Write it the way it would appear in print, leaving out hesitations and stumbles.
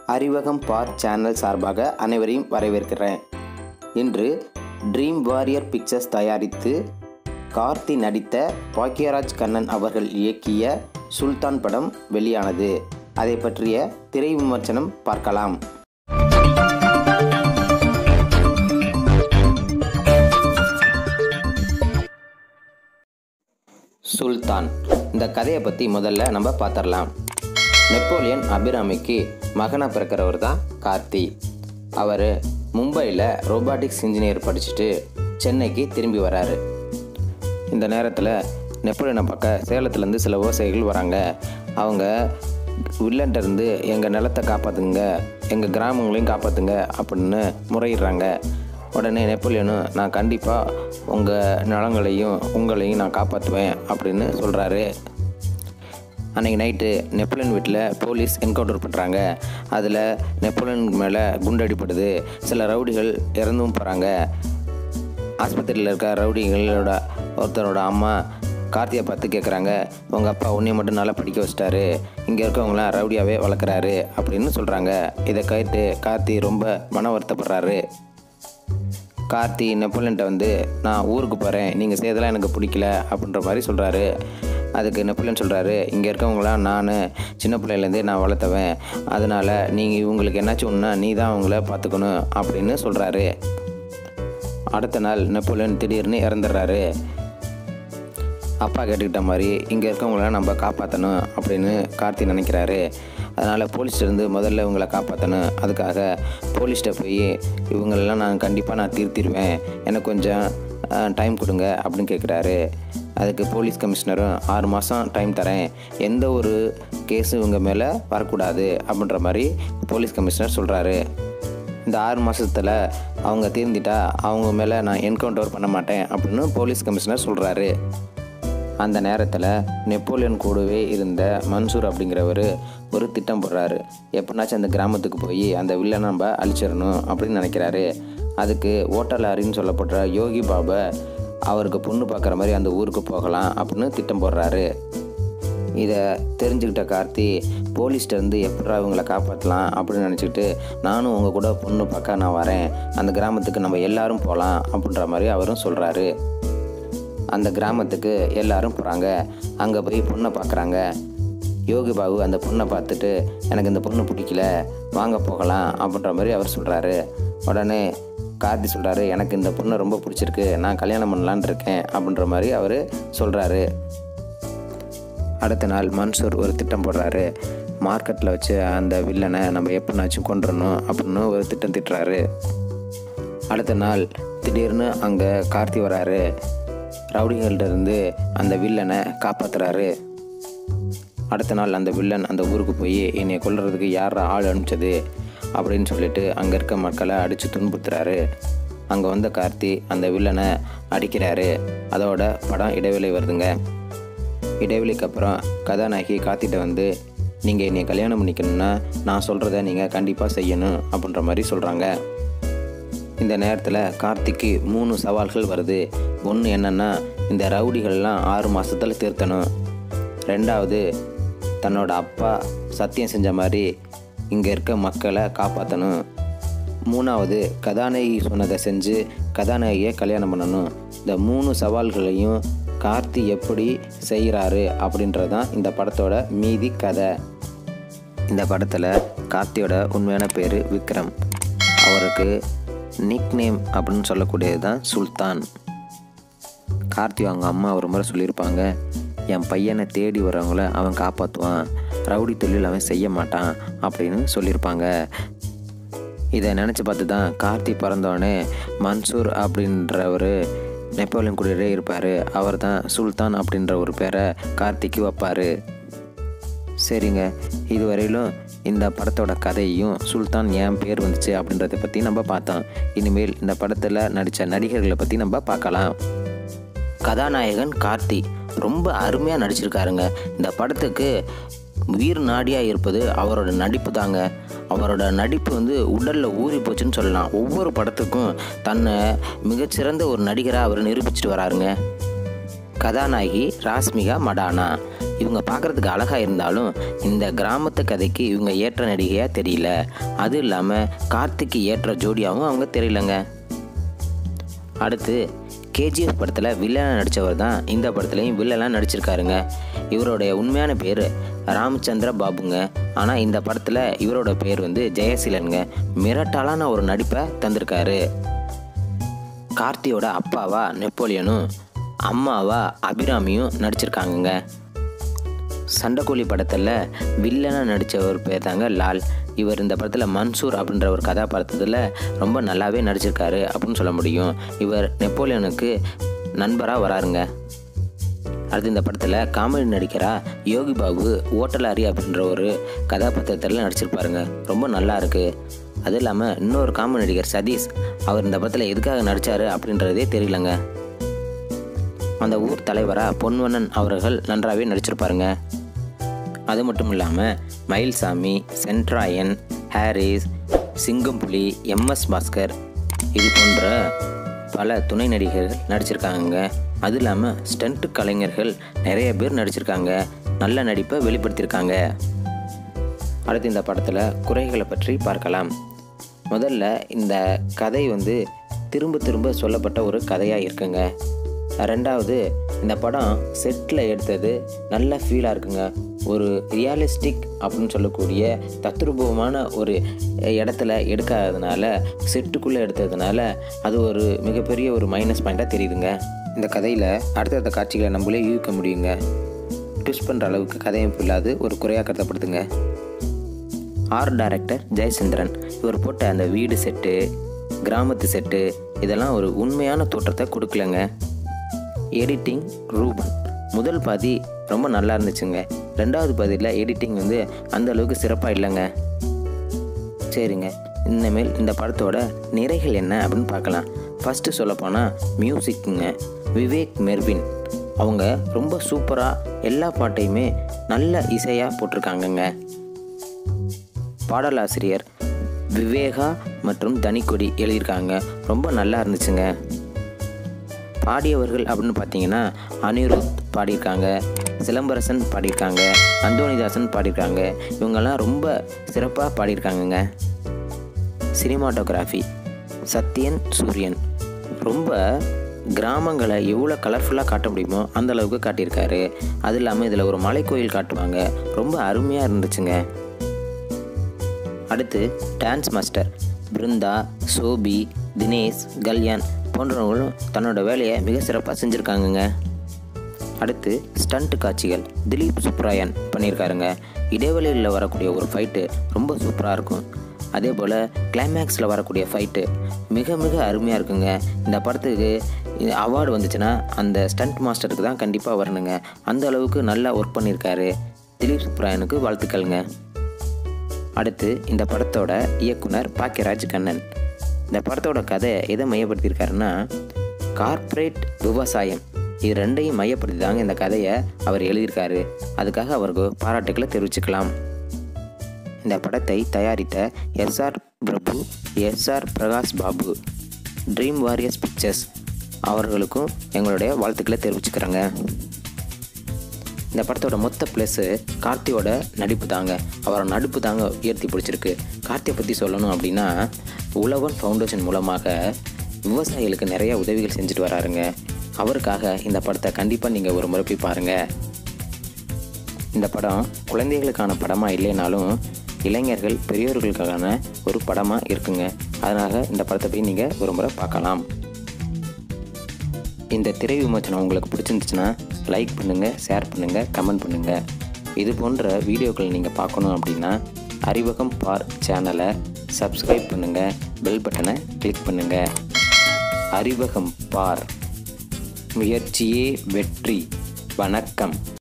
அறிவகம் பார் channel சார்பாக அனைவரையும் வரவேற்கிறேன். இன்று ட்ரீம் வாரியர் பிக்சர்ஸ் தயாரித்து கார்த்தி நடித்த பாக்கியராஜ் கண்ணன் அவர்கள் இயக்கிய சுல்தான் படம் வெளியானது. அதை பற்றிய திரை விமர்சனம் பார்க்கலாம். சுல்தான் இந்த கதையை பற்றி முதல்ல நம்ம பார்த்துடலாம். நெப்போலியன் அபிராமிக்கு மகனாக பிறக்கிறவர் தான் கார்த்தி. அவர் மும்பையில் ரோபாட்டிக்ஸ் இன்ஜினியர் படிச்சுட்டு சென்னைக்கு திரும்பி வராரு. இந்த நேரத்தில் நெப்போலியனை பார்க்க சேலத்துலேருந்து சில விவசாயிகள் வராங்க. அவங்க வில்லன்ட்டிருந்து எங்கள் நிலத்தை காப்பாற்றுங்க, எங்கள் கிராமங்களையும் காப்பாற்றுங்க அப்படின்னு முறையிடுறாங்க. உடனே நெப்போலியனும் நான் கண்டிப்பாக உங்கள் நிலங்களையும் உங்களையும் நான் காப்பாற்றுவேன் அப்படின்னு சொல்கிறாரு. அன்றைக்கி நைட்டு நெப்போலியன் வீட்டில் போலீஸ் என்கவுண்டர் பண்ணுறாங்க. அதில் நெப்போலியன் மேலே குண்டடிப்படுது. சில ரவுடிகள் இறந்தும் போகிறாங்க. ஆஸ்பத்திரியில் இருக்க ரவுடிகளோட ஒருத்தரோட அம்மா கார்த்தியை பார்த்து கேட்குறாங்க, உங்கள் அப்பா உன்னையை மட்டும் நல்லா படிக்க வச்சிட்டாரு, இங்கே இருக்கவங்களாம் ரவுடியாகவே வளர்க்குறாரு அப்படின்னு சொல்கிறாங்க. இதை கேட்டு கார்த்தி ரொம்ப மன வருத்தப்படுறாரு. கார்த்தி நெப்போலியன்ட்ட வந்து நான் ஊருக்கு போகிறேன், நீங்கள் செய்தெல்லாம் எனக்கு பிடிக்கல அப்படின்ற மாதிரி சொல்கிறாரு. அதுக்கு நெப்போலியன் சொல்கிறாரு, இங்கே இருக்கவங்களாம் நான் சின்ன பிள்ளையிலேருந்தே நான் வளர்த்தவேன், அதனால் நீங்கள் இவங்களுக்கு என்னாச்சும் ஒன்றா நீ தான் அவங்கள பார்த்துக்கணும் அப்படின்னு சொல்கிறாரு. அடுத்த நாள் நெப்போலியன் திடீர்னு இறந்துடுறாரு. அப்பா கேட்டுக்கிட்ட மாதிரி இங்கே இருக்கவங்களாம் நம்ம காப்பாற்றணும் அப்படின்னு கார்த்தி நினைக்கிறாரு. அதனால் போலீஸ்லேருந்து முதல்ல இவங்களை காப்பாற்றணும், அதுக்காக போலீஸ்கிட்ட போய் இவங்களெல்லாம் நான் கண்டிப்பாக திருத்திடுவேன், எனக்கு கொஞ்சம் டைம் கொடுங்க அப்படின்னு கேட்குறாரு. அதுக்கு போலீஸ் கமிஷனரும் 6 மாதம் டைம் தரேன், எந்த ஒரு கேஸும் இவங்க மேலே வரக்கூடாது அப்படின்ற மாதிரி போலீஸ் கமிஷனர் சொல்கிறாரு. இந்த 6 மாதத்தில் அவங்க தீர்ந்துட்டா அவங்க மேலே நான் என்கவுண்டர் பண்ண மாட்டேன் அப்படின்னு போலீஸ் கமிஷனர் சொல்கிறாரு. அந்த நேரத்தில் நெப்போலியன் கூடவே இருந்த மன்சூர் அப்படிங்கிறவர் ஒரு திட்டம் போடுறாரு. எப்படினாச்சும் அந்த கிராமத்துக்கு போய் அந்த வில்லனை நம்ம அழிச்சிடணும் அப்படின்னு நினைக்கிறாரு. அதுக்கு ஓட்டலாரின்னு சொல்லப்படுற யோகி பாபை அவருக்கு பொண்ணு பார்க்குற மாதிரி அந்த ஊருக்கு போகலாம் அப்படின்னு திட்டம் போடுறாரு. இதை தெரிஞ்சுக்கிட்ட கார்த்தி போலீஸ்கிட்டேருந்து எப்படா இவங்களை காப்பாற்றலாம் அப்படின்னு நினச்சிக்கிட்டு நானும் உங்கள் கூட பொண்ணு பார்க்க நான் வரேன், அந்த கிராமத்துக்கு நம்ம எல்லாரும் போகலாம் அப்படின்ற மாதிரி அவரும் சொல்கிறாரு. அந்த கிராமத்துக்கு எல்லாரும் போகிறாங்க. அங்கே போய் பொண்ணை பார்க்குறாங்க. யோகி பாபு அந்த பொண்ணை பார்த்துட்டு எனக்கு இந்த பொண்ணு பிடிக்கல, வாங்க போகலாம் அப்படின்ற மாதிரி அவர் சொல்கிறாரு. உடனே கார்த்தி சொல்கிறாரு, எனக்கு இந்த பொண்ணை ரொம்ப பிடிச்சிருக்கு, நான் கல்யாணம் பண்ணலான் இருக்கேன் அப்படின்ற மாதிரி அவர் சொல்கிறாரு. அடுத்த நாள் மன்சூர் ஒரு திட்டம் போடுறாரு. மார்க்கெட்டில் வச்சு அந்த வில்லனை நம்ம எப்படினாச்சும் கொண்டுறணும் அப்படின்னு ஒரு திட்டம் திட்டுறாரு. அடுத்த நாள் திடீர்னு அங்கே கார்த்தி வராரு. ரவுடிகள்கிட்டருந்து அந்த வில்லனை காப்பாற்றுறாரு. அடுத்த நாள் அந்த வில்லன் அந்த ஊருக்கு போய் என்னை கொல்றதுக்கு யார் ஆள் அனுப்பிச்சது அப்படின்னு சொல்லிட்டு அங்கே இருக்க மக்களை அடித்து துன்புறுத்துறாரு. அங்கே வந்த கார்த்தி அந்த வில்லனை அடிக்கிறாரு. அதோட படம் இடைவேளை வருதுங்க. இடைவெளிக்கு அப்புறம் கதாநாயகி கார்த்திட்ட வந்து நீங்கள் என்னை கல்யாணம் பண்ணிக்கணும்னா நான் சொல்கிறத நீங்கள் கண்டிப்பாக செய்யணும் அப்படின்ற மாதிரி சொல்கிறாங்க. இந்த நேரத்தில் கார்த்திக்கு 3 சவால்கள் வருது. ஒன்று என்னென்னா இந்த ரவுடிகள்லாம் 6 மாதத்தில் திருத்தணும். 2வது தன்னோட அப்பா சத்தியம் செஞ்ச மாதிரி இங்கே இருக்க மக்களை காப்பாற்றணும். 3வது கதாநாயகி சொன்னதை செஞ்சு கதாநாயகியை கல்யாணம் பண்ணணும். இந்த 3 சவால்களையும் கார்த்தி எப்படி செய்கிறாரு அப்படின்றதான் இந்த படத்தோட மீதி கதை. இந்த படத்தில் கார்த்தியோட உண்மையான பேர் விக்ரம். அவருக்கு நிக் நேம் அப்படின்னு சொல்லக்கூடியது தான் சுல்தான். கார்த்தி அவங்க அம்மா ஒரு முறை சொல்லியிருப்பாங்க, என் பையனை தேடி வரவங்கள அவன் காப்பாற்றுவான், ரவுடி தொழில் அவன் செய்ய மாட்டான் அப்படின்னு சொல்லியிருப்பாங்க. இதை நினச்சி பார்த்து தான் கார்த்தி பிறந்தோடனே மன்சூர் அப்படின்றவர் நெப்போலியன் கூடவே இருப்பார். அவர் தான் சுல்தான் அப்படின்ற ஒரு பேரை கார்த்திக்கு வைப்பார். சரிங்க, இதுவரையிலும் இந்த படத்தோட கதையையும் சுல்தான் ஏன் பேர் வந்துச்சு அப்படின்றத பற்றி நம்ம பார்த்தோம். இனிமேல் இந்த படத்தில் நடித்த நடிகர்களை பற்றி நம்ம பார்க்கலாம். கதாநாயகன் கார்த்தி ரொம்ப அருமையாக நடிச்சிருக்காருங்க. இந்த படத்துக்கு உயிர் நாடியாக இருப்பது அவரோட நடிப்பு தாங்க. அவரோட நடிப்பு உடலில் ஊறி போச்சுன்னு சொல்லலாம். ஒவ்வொரு படத்துக்கும் தன்னை மிகச்சிறந்த ஒரு நடிகராக அவர் நிரூபிச்சுட்டு வராருங்க. கதாநாயகி ராஷ்மிகா மண்டானா. இவங்க பார்க்குறதுக்கு அழகாக இருந்தாலும் இந்த கிராமத்து கதைக்கு இவங்க ஏற்ற நடிகையாக தெரியல. அதுவும் இல்லாமல் கார்த்திக்கு ஏற்ற ஜோடியாகவும் அவங்க தெரியலங்க. அடுத்து கேஜிஎஃப் படத்தில் வில்லனாக நடித்தவர் தான் இந்த படத்துலையும் வில்லனாக நடிச்சிருக்காருங்க. இவருடைய உண்மையான பேர் ராமச்சந்திர பாபுங்க. ஆனால் இந்த படத்தில் இவரோட பேர் ஜெயசீலனுங்க. மிரட்டாலான ஒரு நடிப்பை தந்திருக்காரு. கார்த்தியோட அப்பாவா நெப்போலியனும் அம்மாவா அபிராமியும் நடிச்சிருக்காங்கங்க. சண்டைக்கோழி படத்தில் வில்லனாக நடித்த ஒரு பேர் தாங்க லால். இவர் இந்த படத்தில் மன்சூர் அப்படின்ற ஒரு கதாபாத்திரத்தில் ரொம்ப நல்லாவே நடிச்சிருக்காரு அப்படின்னு சொல்ல முடியும். இவர் நெப்போலியனுக்கு நண்பராக வராருங்க. அடுத்து இந்த படத்தில் காமெடி நடிக்கிறா யோகி பாபு ஓட்டலாரி அப்படின்ற ஒரு கதாபாத்திரத்தில் நடிச்சிருப்பாருங்க. ரொம்ப நல்லா இருக்குது. அதுவும் இல்லாமல் இன்னொரு காமெடி நடிகர் சதீஷ், அவர் இந்த படத்தில் எதுக்காக நடித்தார் அப்படின்றதே தெரியலங்க. அந்த ஊர் தலைவராக பொன்வண்ணன் அவர்கள் நன்றாகவே நடிச்சிருப்பாருங்க. அது மட்டும் இல்லாமல் மயில்சாமி, சென்ட்ராயன், ஹாரிஸ், சிங்கம்புலி, எம்எஸ் பாஸ்கர் இது போன்ற பல துணை நடிகர்கள் நடிச்சிருக்காங்க. அது இல்லாமல் ஸ்டண்ட் கலைஞர்கள் நிறைய பேர் நடிச்சிருக்காங்க. நல்ல நடிப்பை வெளிப்படுத்தியிருக்காங்க. அடுத்து இந்த படத்தில் குறைகளை பற்றி பார்க்கலாம். முதல்ல இந்த கதை திரும்ப திரும்ப சொல்லப்பட்ட ஒரு கதையாக இருக்குங்க. ரெண்டாவது, இந்த படம் செட்டில் எடுத்தது நல்ல ஃபீலாக இருக்குங்க. ஒரு ரியலிஸ்டிக் அப்படின்னு சொல்லக்கூடிய தத்ரூபமான ஒரு இடத்துல எடுக்காததுனால, செட்டுக்குள்ளே எடுத்ததுனால அது ஒரு மிகப்பெரிய ஒரு மைனஸ் பாயிண்ட்டாக தெரியுதுங்க. இந்த கதையில் அடுத்தடுத்த காட்சிகளை நம்மளே யூகிக்க முடியுங்க. ட்விஸ்ட் பண்ணுற அளவுக்கு கதையமைப்பு இல்லாது ஒரு குறையாக கருதப்படுதுங்க. ஆர்ட் டைரக்டர் ஜெயச்சந்திரன் இவர் போட்ட அந்த வீடு செட்டு, கிராமத்து செட்டு இதெல்லாம் ஒரு உண்மையான தோற்றத்தை கொடுக்கலங்க. எடிட்டிங் ரூபன். முதல் பாதி ரொம்ப நல்லா இருந்துச்சுங்க. ரெண்டாவது பாதியில் எடிட்டிங் அந்த அளவுக்கு சிறப்பாக இல்லைங்க. சரிங்க, இனிமேல் இந்த படத்தோட நிறைகள் என்ன அப்படின்னு பார்க்கலாம். ஃபஸ்ட்டு சொல்லப்போனால் மியூசிக்குங்க. விவேக், மெர்வின் அவங்க ரொம்ப சூப்பராக எல்லா பாட்டையுமே நல்ல இசையாக போட்டிருக்காங்கங்க. பாடலாசிரியர் விவேகா மற்றும் தனிக்கொடி எழுதியிருக்காங்க. ரொம்ப நல்லா இருந்துச்சுங்க. பாடியவர்கள் அப்படின்னு பார்த்தீங்கன்னா அனிருத் பாடியிருக்காங்க, சிலம்பரசன் பாடியிருக்காங்க, அந்தோனிதாசன் பாடியிருக்காங்க. இவங்கெல்லாம் ரொம்ப சிறப்பாக பாடியிருக்காங்கங்க. சினிமாட்டோகிராஃபி சத்யன் சூரியன் ரொம்ப கிராமங்களை எவ்வளோ கலர்ஃபுல்லாக காட்ட முடியுமோ அந்த அளவுக்கு காட்டியிருக்காரு. அது இல்லாமல் இதில் ஒரு மலைக்கோயில் காட்டுவாங்க. ரொம்ப அருமையாக இருந்துச்சுங்க. அடுத்து டான்ஸ் மாஸ்டர் பிருந்தா, சோபி, தினேஷ், கல்யாண் போன்றவங்களும் தன்னோட வேலையை மிக சிறப்பாக செஞ்சுருக்காங்கங்க. அடுத்து ஸ்டண்ட் காட்சிகள் திலீப் சுப்ராயன் பண்ணியிருக்காருங்க. இடைவெளியில் வரக்கூடிய ஒரு ஃபைட்டு ரொம்ப சூப்பராக இருக்கும். அதே போல் கிளைமேக்ஸில் வரக்கூடிய ஃபைட்டு மிக மிக அருமையாக இருக்குங்க. இந்த படத்துக்கு அவார்டு வந்துச்சுன்னா அந்த ஸ்டண்ட் மாஸ்டருக்கு தான் கண்டிப்பாக வரணுங்க. அந்த அளவுக்கு நல்லா ஒர்க் பண்ணியிருக்காரு. திலீப் சுப்ராயனுக்கு வாழ்த்துக்கள்ங்க. அடுத்து இந்த படத்தோட இயக்குனர் பாக்கியராஜ் கண்ணன். இந்த படத்தோட கதை எதை மையப்படுத்தியிருக்காருன்னா கார்ப்பரேட், விவசாயம் இது ரெண்டையும் மையப்படுத்தி தாங்க இந்த கதையை அவர் எழுதியிருக்காரு. அதுக்காக அவருக்கு பாராட்டுக்களை தெரிவிச்சுக்கலாம். இந்த படத்தை தயாரித்த SR Prabhu, SR Prakash Babu, Dream Warriors Pictures அவர்களுக்கும் எங்களுடைய வாழ்த்துக்களை தெரிவிச்சுக்கிறேங்க. இந்த படத்தோட மொத்த ப்ளஸ்ஸு கார்த்தியோட நடிப்பு தாங்க. அவரோட நடிப்பு தாங்க உயர்த்தி பிடிச்சிருக்கு. கார்த்தியை பற்றி சொல்லணும் அப்படின்னா உழவன் ஃபவுண்டேஷன் மூலமாக விவசாயிகளுக்கு நிறைய உதவிகள் செஞ்சுட்டு வராருங்க. அவருக்காக இந்த படத்தை கண்டிப்பாக நீங்கள் ஒரு முறை போய் பாருங்கள். இந்த படம் குழந்தைகளுக்கான படமாக இல்லைனாலும் இளைஞர்கள், பெரியோர்களுக்கான ஒரு படமாக இருக்குங்க. அதனால் இந்த படத்தை போய் நீங்கள் ஒரு முறை பார்க்கலாம். இந்த திரை விமர்சனம் உங்களுக்கு பிடிச்சிருந்துச்சுன்னா லைக் பண்ணுங்கள், ஷேர் பண்ணுங்கள், கமெண்ட் பண்ணுங்கள். இது போன்ற வீடியோக்கள் நீங்கள் பார்க்கணும் அப்படின்னா அறிவகம் பார் சேனலை சப்ஸ்கிரைப் பண்ணுங்கள், பெல் பட்டனை கிளிக் பண்ணுங்கள். அறிவகம் பார், முயற்சியே வெற்றி. வணக்கம்.